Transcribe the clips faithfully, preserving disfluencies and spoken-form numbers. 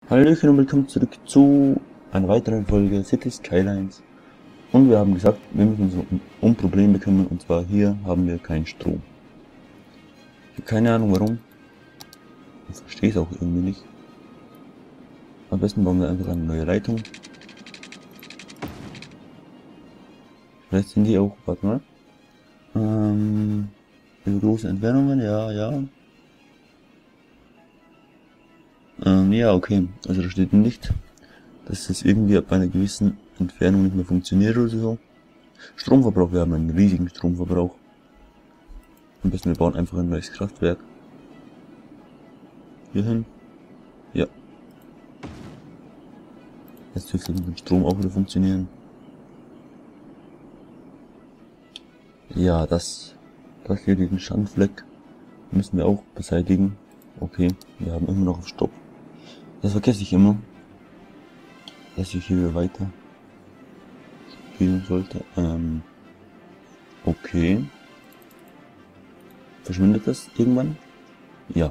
Hallöchen und willkommen zurück zu einer weiteren Folge Cities Skylines. Und wir haben gesagt, wir müssen uns um, um Probleme kümmern, und zwar hier haben wir keinen Strom. Ich habe keine Ahnung warum. Ich verstehe es auch irgendwie nicht. Am besten bauen wir einfach eine neue Leitung. Vielleicht sind die auch, warte mal. Ähm, über große Entfernungen, ja, ja. Ähm, ja, okay. Also da steht nicht, dass es irgendwie ab einer gewissen Entfernung nicht mehr funktioniert oder so. Stromverbrauch, wir haben einen riesigen Stromverbrauch. Am besten wir bauen einfach ein neues Kraftwerk. Hier hin. Ja. Jetzt dürfte mit dem Strom auch wieder funktionieren. Ja, das, das hier, diesen Schandfleck, müssen wir auch beseitigen. Okay, wir haben immer noch auf Stopp. Das vergesse ich immer, dass ich hier weiter spielen sollte. Ähm, okay. Verschwindet das irgendwann? Ja.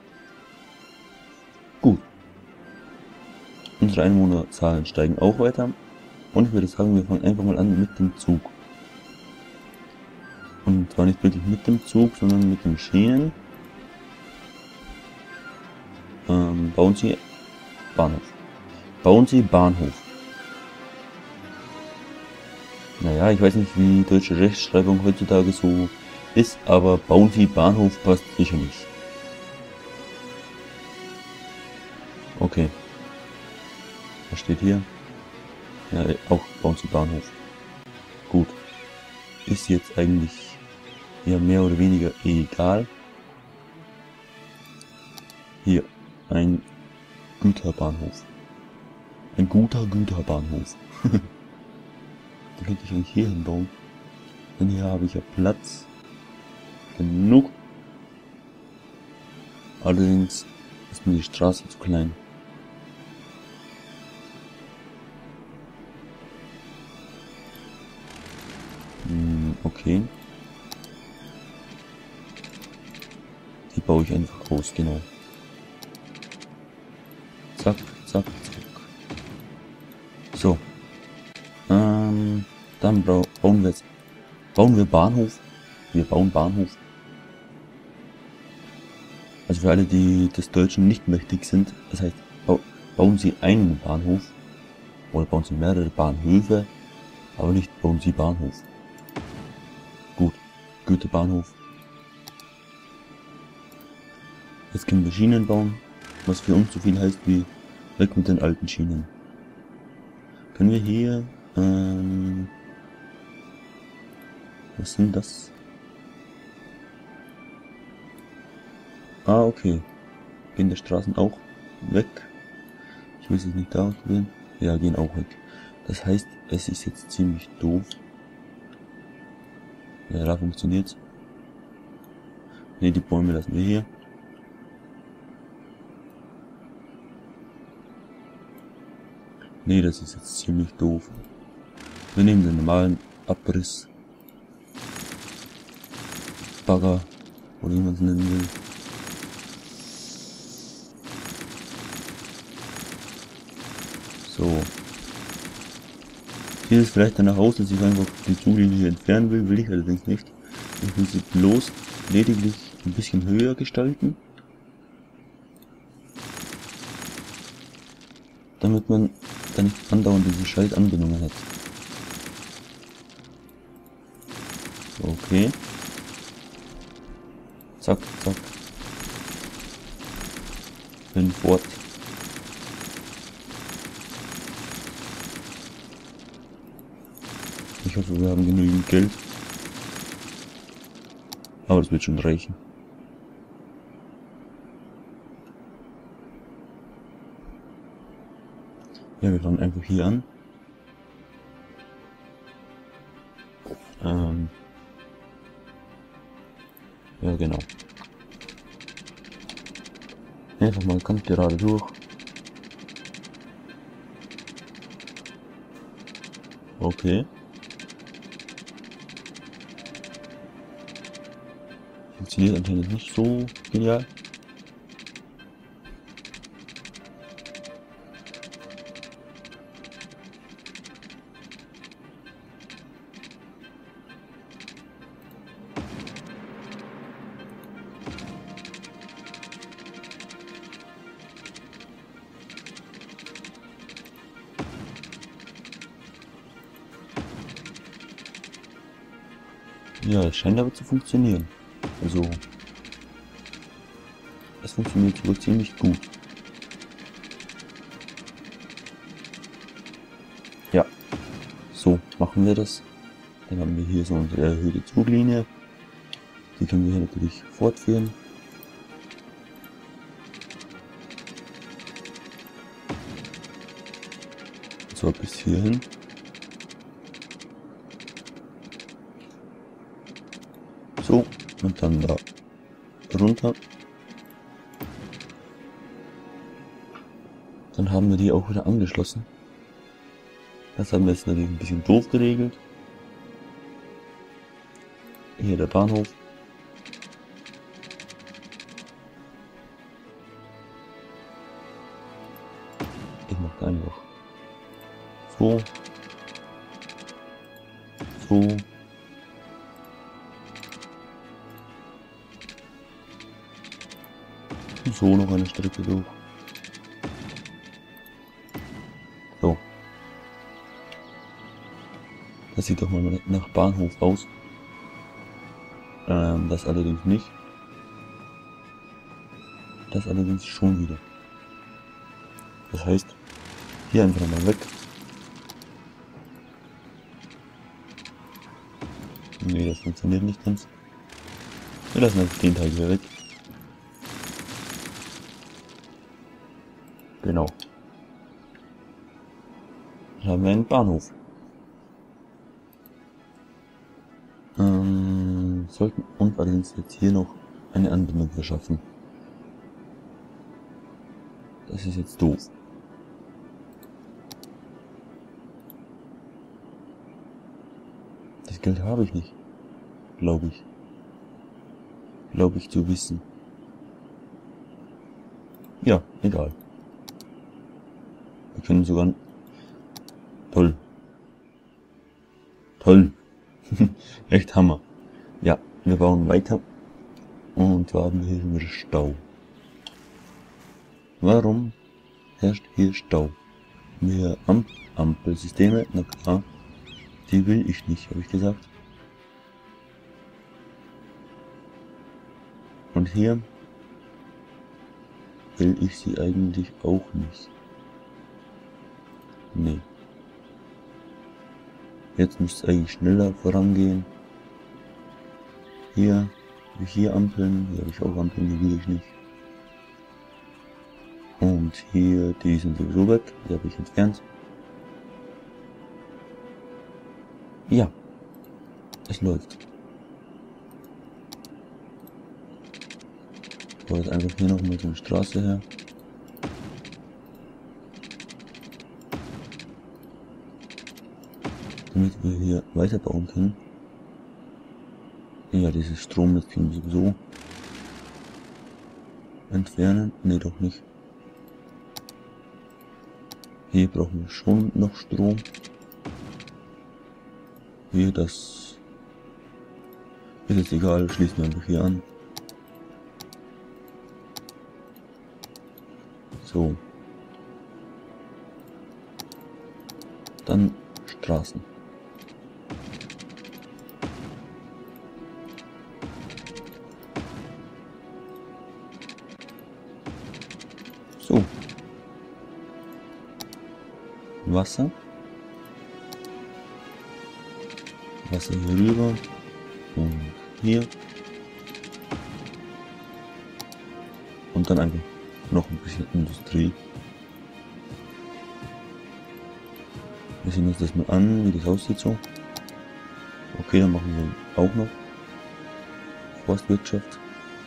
Gut. Unsere Einwohnerzahlen steigen auch weiter. Und ich würde sagen, wir fangen einfach mal an mit dem Zug. Und zwar nicht wirklich mit dem Zug, sondern mit den Schienen. Ähm, bauen Sie Bahnhof. Bauen Sie Bahnhof. Naja, ich weiß nicht, wie deutsche Rechtschreibung heutzutage so ist, aber bauen Sie Bahnhof passt sicher nicht. Okay. Was steht hier? Ja, auch bauen Sie Bahnhof. Gut. Ist jetzt eigentlich ja mehr oder weniger egal. Hier, ein Güterbahnhof. Ein guter Güterbahnhof. Den könnte ich eigentlich hier hinbauen. Denn hier habe ich ja Platz genug. Allerdings ist mir die Straße zu klein. Hm, okay. Die baue ich einfach aus, genau. Zack, zack, zack. So. Ähm, dann bauen wir jetzt. Bauen wir Bahnhof. Wir bauen Bahnhof. Also für alle, die des Deutschen nicht mächtig sind, das heißt, bauen Sie einen Bahnhof oder bauen Sie mehrere Bahnhöfe, aber nicht bauen Sie Bahnhof. Gut, Güterbahnhof. Jetzt können wir Schienen bauen, was für uns so viel heißt wie weg mit den alten Schienen. Können wir hier, ähm, was sind das? Ah, okay. Gehen die Straßen auch weg? Ich will es nicht da ausprobieren. Ja, gehen auch weg. Das heißt, es ist jetzt ziemlich doof. Ja, da funktioniert's. Ne, die Bäume lassen wir hier. Ne, das ist jetzt ziemlich doof. Wir nehmen den normalen Abriss. Bagger, oder wie man es nennen will. So. Hier ist vielleicht danach aus, dass ich einfach die Zuglinie hier entfernen will, will ich allerdings nicht. Ich will sie bloß lediglich ein bisschen höher gestalten. Damit man dann nicht andauernd diese scheiß Anbindungen hat. Okay. Zack, zack. Bin fort. Ich hoffe, wir haben genügend Geld. Aber das wird schon reichen. Ja, wir fangen einfach hier an. Ähm ja, genau. Einfach mal ganz gerade durch. Okay. Funktioniert anscheinend nicht so genial. Ja, es scheint aber zu funktionieren. Also, es funktioniert wohl ziemlich gut. Ja, so machen wir das. Dann haben wir hier so unsere erhöhte Zuglinie. Die können wir hier natürlich fortführen. So bis hierhin. So, und dann da runter. Dann haben wir die auch wieder angeschlossen. Das haben wir jetzt natürlich ein bisschen doof geregelt. Hier der Bahnhof. Ich mache einfach so. So. So noch eine Strecke durch. So. Das sieht doch mal nach Bahnhof aus. Ähm, das allerdings nicht. Das allerdings schon wieder. Das heißt, hier einfach mal weg. Nee, das funktioniert nicht ganz. Wir lassen einfach den Teil hier weg. Genau. Dann haben wir einen Bahnhof. Ähm, sollten und allerdings jetzt hier noch eine Anbindung verschaffen. Das ist jetzt doof. Das Geld habe ich nicht. Glaube ich. Glaube ich zu wissen. Ja, egal. Wir können sogar... Toll. Toll. Echt Hammer. Ja, wir bauen weiter. Und zwar haben wir hier schon wieder Stau. Warum herrscht hier Stau? Wir Am Ampelsysteme, na klar. Die will ich nicht, habe ich gesagt. Und hier will ich sie eigentlich auch nicht. Nee. Jetzt müsste es eigentlich schneller vorangehen. Hier habe ich hier Ampeln, hier habe ich auch Ampeln, die will ich nicht. Und hier, die sind sowieso weg, die habe ich entfernt. Ja, es läuft. Ich baue jetzt einfach hier nochmal so eine Straße her. Damit wir hier weiterbauen können. Ja, dieses Stromnetz können wir sowieso entfernen. Ne, doch nicht. Hier brauchen wir schon noch Strom. Hier, das ist jetzt egal, schließen wir einfach hier an. So. Dann Straßen. So. Wasser. Wasser hier rüber. Und hier. Und dann einfach noch ein bisschen Industrie. Wir sehen uns das mal an, wie das aussieht so. Okay, dann machen wir auch noch Forstwirtschaft.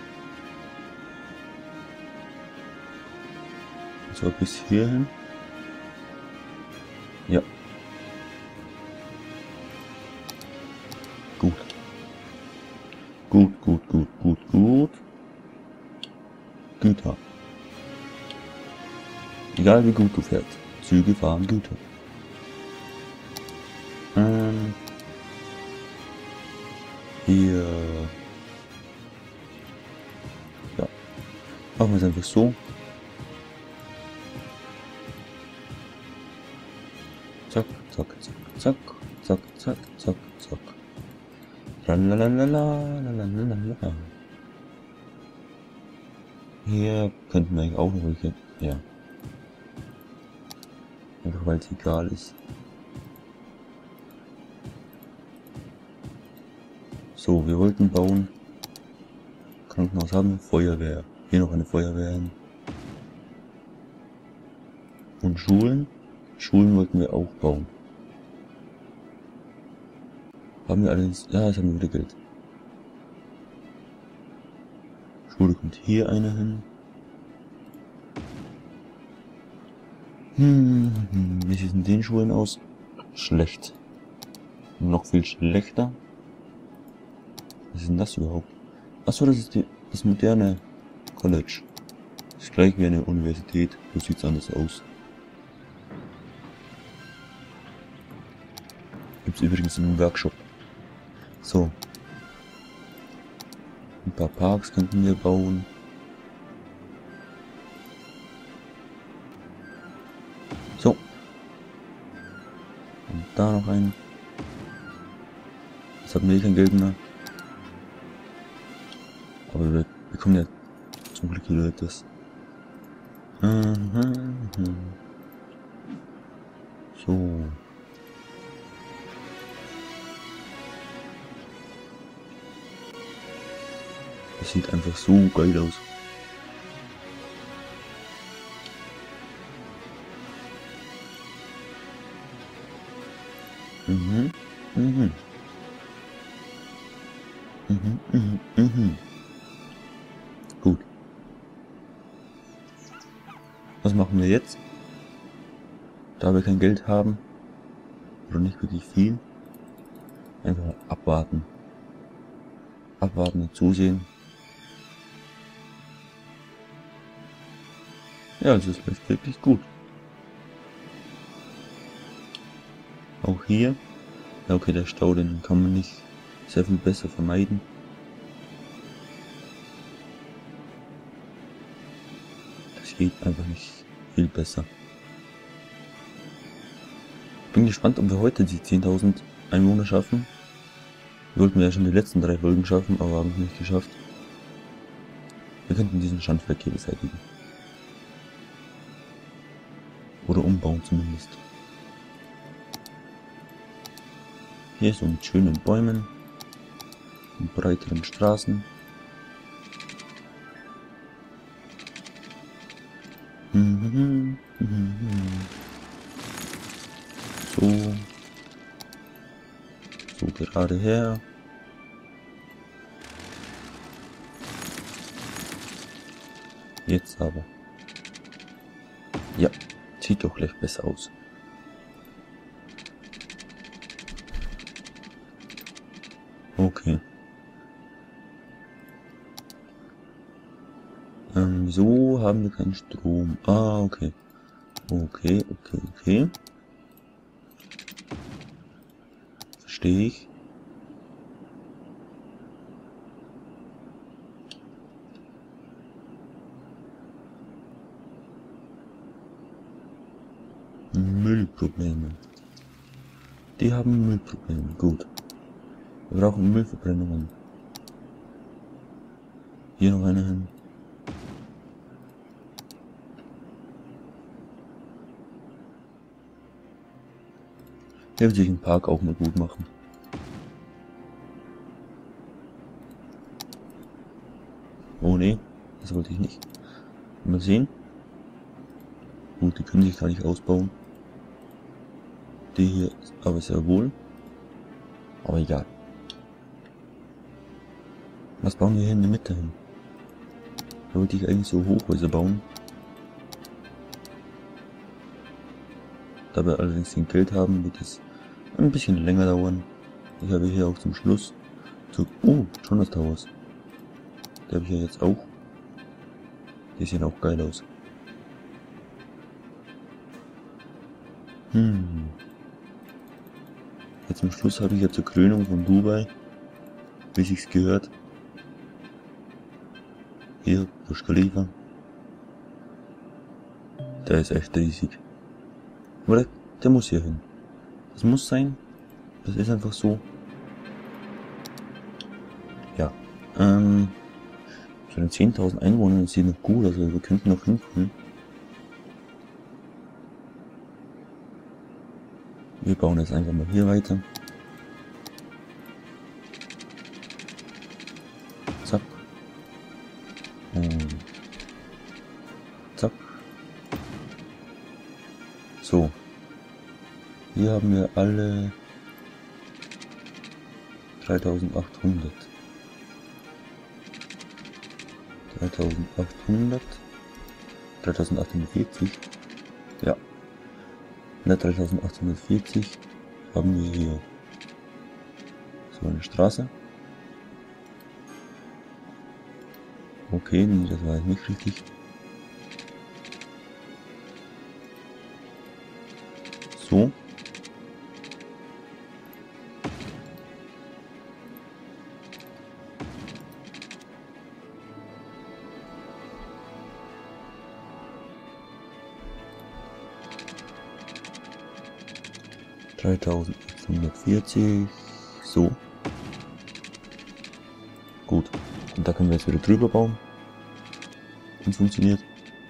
So bis hierhin. Ja. Gut. Gut, gut, gut, gut, gut. Güter. Egal wie gut du fährst. Züge fahren Güter. Ähm. Hier. Ja. Machen wir es einfach so. Zack, zack, zack, zack, zack, zack, zack, zack. Lalalala. Hier könnten wir eigentlich auch noch welche. Ja. Einfach weil es egal ist. So, wir wollten bauen. Krankenhaus haben wir, Feuerwehr. Hier noch eine Feuerwehr hin. Und Schulen. Schulen wollten wir auch bauen. Haben wir allerdings. Ja, jetzt haben wir wieder Geld. Schule kommt hier eine hin. Hm, wie sieht es in den Schulen aus? Schlecht. Noch viel schlechter. Was ist denn das überhaupt? Achso, das ist die, das moderne College. Das ist gleich wie eine Universität. So sieht es anders aus. Gibt es übrigens in einem Workshop. So. Ein paar Parks könnten wir bauen. So. Und da noch einen. Jetzt haben wir kein Geld mehr. Aber wir bekommen ja zum Glück wieder etwas. So. Das sieht einfach so geil aus. Mhm, mhm. Mhm, mhm, mhm. Gut. Was machen wir jetzt? Da wir kein Geld haben, oder nicht wirklich viel, einfach abwarten. Abwarten und zusehen. Ja, also es läuft wirklich gut. Auch hier. Ja, okay, der Stau, den kann man nicht sehr viel besser vermeiden. Das geht einfach nicht viel besser. Bin gespannt, ob wir heute die zehntausend Einwohner schaffen. Wir wollten ja schon die letzten drei Folgen schaffen, aber haben es nicht geschafft. Wir könnten diesen Schandfleck hier beseitigen. Oder umbauen zumindest. Hier so mit schönen Bäumen und breiteren Straßen. So. So gerade her. Jetzt aber. Ja, sieht doch gleich besser aus. Okay. Ähm, wieso haben wir keinen Strom? Ah, okay. Okay, okay, okay. Verstehe ich. Müllprobleme. Die haben Müllprobleme. Gut. Wir brauchen Müllverbrennungen. Hier noch eine hin. Hier wird sich ein Park auch mal gut machen. Oh ne, das wollte ich nicht. Mal sehen. Gut, die können sich gar nicht ausbauen. Die hier aber sehr wohl. Aber egal. Was bauen wir hier in der Mitte hin? Da wollte ich eigentlich so Hochhäuser bauen. Da wir allerdings kein Geld haben, wird es ein bisschen länger dauern. Ich habe hier auch zum Schluss zu oh, Jonas Towers. Die habe ich ja jetzt auch. Die sehen auch geil aus. Hm. Jetzt zum Schluss habe ich ja zur Krönung von Dubai, wie sich's gehört. Hier, Burj Khalifa. Der ist echt riesig. Aber der, der muss hier hin. Das muss sein. Das ist einfach so. Ähm, zu den zehntausend Einwohnern sieht noch gut, also wir könnten noch hinkommen. Wir bauen jetzt einfach mal hier weiter. Zack. Und zack. So. Hier haben wir alle dreitausendachthundert. dreitausendachthundert. dreitausendachthundertvierzig. Ja. Ne, dreitausendachthundertvierzig haben wir hier so eine Straße. Okay, nee, das war jetzt nicht richtig. So. dreitausendachthundertvierzig. So. Gut. Und da können wir jetzt wieder drüber bauen. Und funktioniert.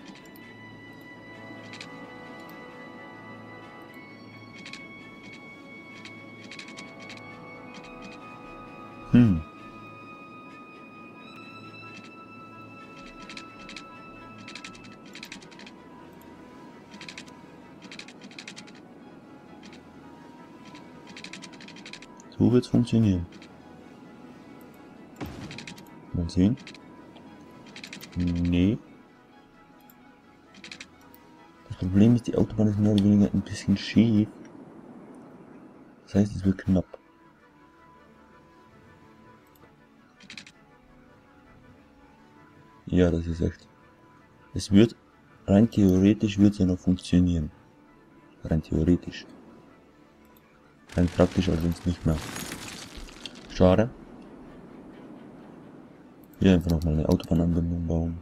Hm. So wird's funktionieren. Mal sehen. Nee. Das Problem ist, die Autobahn ist mehr oder weniger ein bisschen schief. Das heißt, es wird knapp. Ja, das ist echt. Es wird, rein theoretisch wird es ja noch funktionieren. Rein theoretisch. Rein praktisch allerdings nicht mehr. Schade. Hier einfach nochmal eine Autobahnanbindung bauen.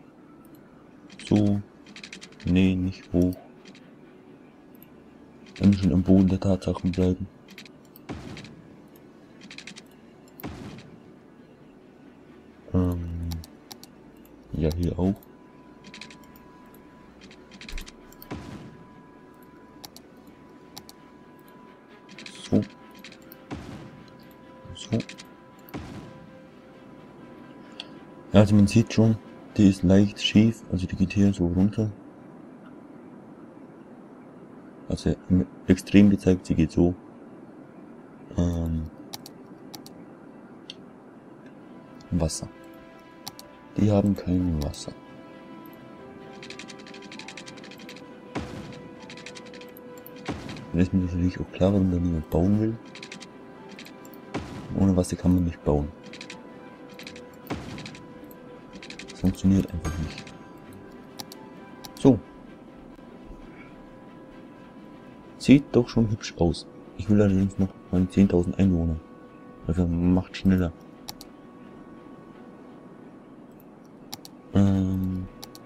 So. Nee, nicht hoch. Wir müssen schon am Boden der Tatsachen bleiben. Ähm. Ja, hier auch. So. So. Ja, also man sieht schon, die ist leicht schief, also die geht hier so runter. Also im Extrem gezeigt, sie geht so. Ähm, Wasser. Die haben kein Wasser. Dann ist mir natürlich auch klar, warum da niemand bauen will. Ohne Wasser kann man nicht bauen. Das funktioniert einfach nicht. So. Sieht doch schon hübsch aus. Ich will allerdings noch meine zehntausend Einwohner. Also macht schneller. Ähm.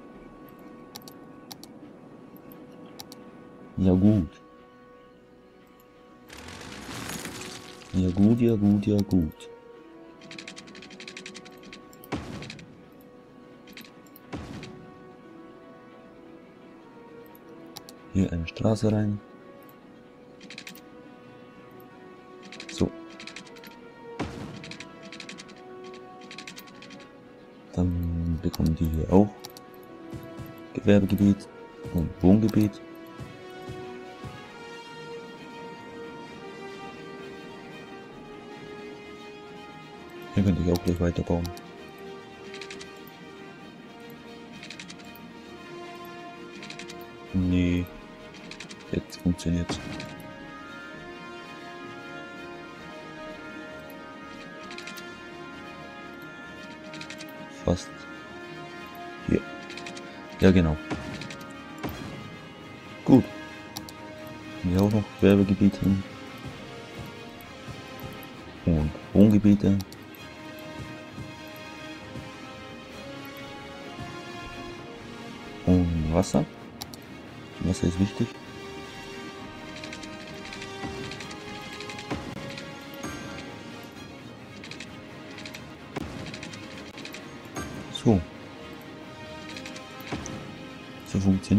Ja gut. Ja gut, ja gut, ja gut. Hier eine Straße rein. So. Dann bekommen die hier auch Gewerbegebiet und Wohngebiet. Hier könnte ich auch gleich weiterbauen. Nee, jetzt funktioniert's. Fast. Hier. Ja, genau. Gut. Hier auch noch Gewerbegebiete und Wohngebiete. Und Wasser. Wasser ist wichtig.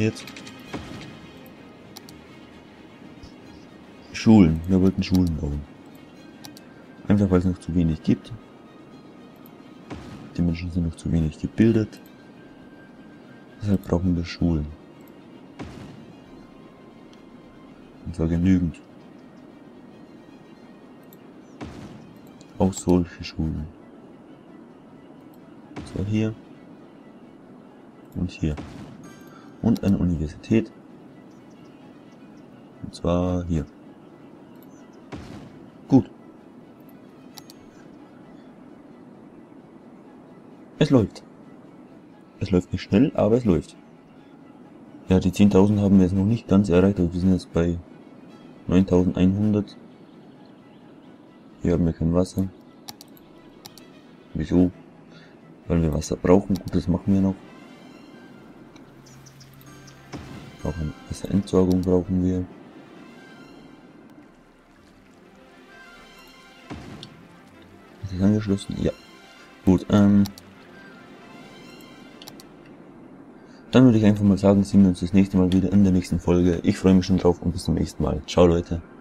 jetzt? Schulen. Wir wollten Schulen bauen. Einfach weil es noch zu wenig gibt. Die Menschen sind noch zu wenig gebildet. Deshalb brauchen wir Schulen. Und zwar genügend. Auch solche Schulen. Und zwar hier. Und hier. Und eine Universität. Und zwar hier. Gut. Es läuft. Es läuft nicht schnell, aber es läuft. Ja, die zehntausend haben wir jetzt noch nicht ganz erreicht. Also wir sind jetzt bei neuntausendeinhundert. Hier haben wir kein Wasser. Wieso? Weil wir Wasser brauchen. Gut, das machen wir noch. Auch eine Wasserentsorgung brauchen wir. Ist das angeschlossen? Ja. Gut, ähm. Dann würde ich einfach mal sagen, sehen wir uns das nächste Mal wieder in der nächsten Folge. Ich freue mich schon drauf und bis zum nächsten Mal. Ciao Leute.